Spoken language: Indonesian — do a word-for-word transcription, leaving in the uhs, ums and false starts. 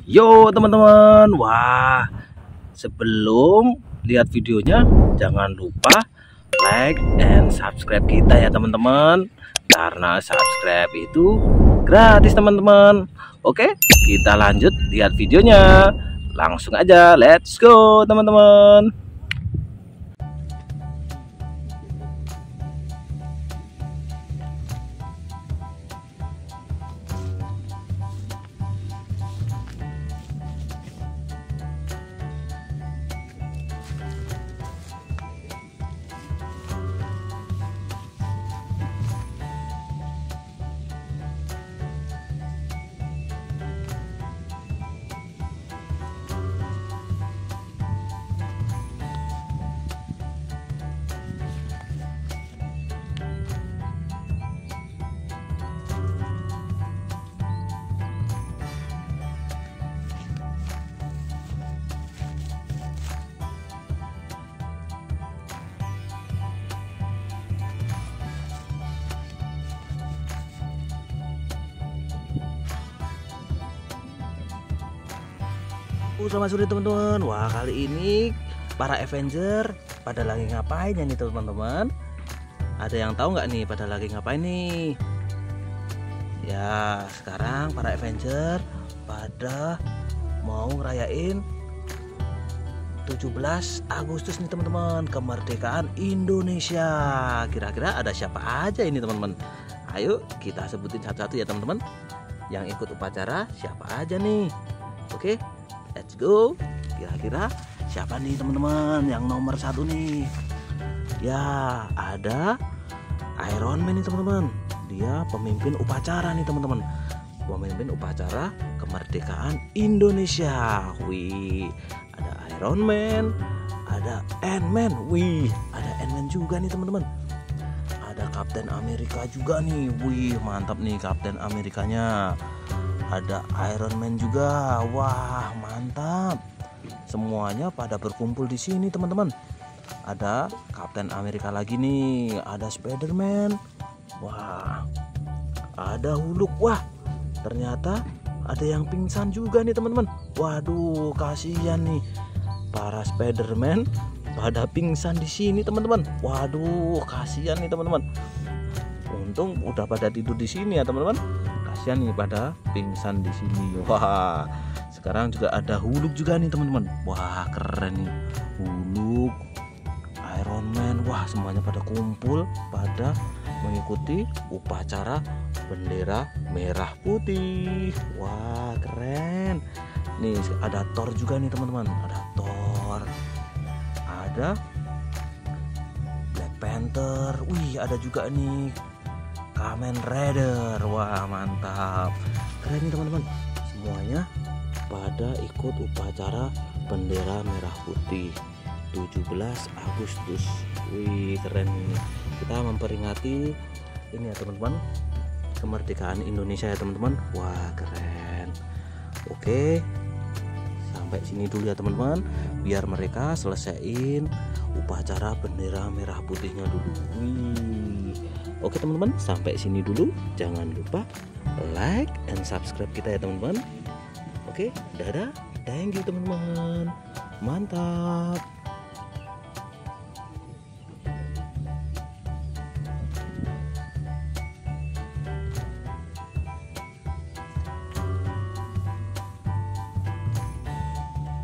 Yo teman-teman, wah sebelum lihat videonya jangan lupa like and subscribe kita ya teman-teman, karena subscribe itu gratis teman-teman. Oke, kita lanjut lihat videonya, langsung aja, let's go teman-teman. Selamat sore teman-teman. Wah, kali ini para Avenger pada lagi ngapain ya nih teman-teman? Ada yang tahu nggak nih pada lagi ngapain nih? Ya, sekarang para Avenger pada mau ngerayain tujuh belas Agustus nih teman-teman, kemerdekaan Indonesia. Kira-kira ada siapa aja ini teman-teman? Ayo kita sebutin satu-satu ya teman-teman. Yang ikut upacara siapa aja nih? Oke, let's go. Kira-kira siapa nih teman-teman yang nomor satu nih? Ya, ada Iron Man nih teman-teman. Dia pemimpin upacara nih teman-teman. Pemimpin upacara kemerdekaan Indonesia. Wih, ada Iron Man, ada Ant-Man. Wih, ada Ant-Man juga nih teman-teman. Ada Kapten Amerika juga nih. Wih, mantap nih Kapten Amerikanya. Ada Iron Man juga. Wah, mantap. Semuanya pada berkumpul di sini, teman-teman. Ada Kapten Amerika lagi nih, ada Spider-Man. Wah. Ada Hulk. Wah. Ternyata ada yang pingsan juga nih, teman-teman. Waduh, kasihan nih. Para Spider-Man pada pingsan di sini, teman-teman. Waduh, kasihan nih, teman-teman. Untung udah pada tidur di sini ya, teman-teman. Kasihan nih pada pingsan di sini. Wah, sekarang juga ada Hulk juga nih teman-teman. Wah, keren nih. Hulk, Iron Man, wah semuanya pada kumpul pada mengikuti upacara bendera merah putih. Wah, keren. Nih ada Thor juga nih teman-teman. Ada Thor. Ada Black Panther. Wih, ada juga nih Kamen Rider. Wah, mantap. Keren nih teman-teman. Semuanya pada ikut upacara bendera merah putih tujuh belas Agustus. Wih, keren nih. Kita memperingati ini ya teman-teman, kemerdekaan Indonesia ya teman-teman. Wah, keren. Oke, sampai sini dulu ya teman-teman, biar mereka selesaiin upacara bendera merah putihnya dulu. Wih. Oke teman-teman, sampai sini dulu. Jangan lupa like and subscribe kita ya teman-teman. Oke, dadah. Thank you teman-teman. Mantap.